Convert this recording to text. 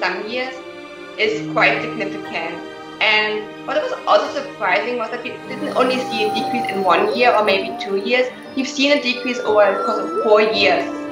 some years is quite significant. And what was also surprising was that we didn't only see a decrease in 1 year or maybe 2 years. We've seen a decrease over the course of 4 years.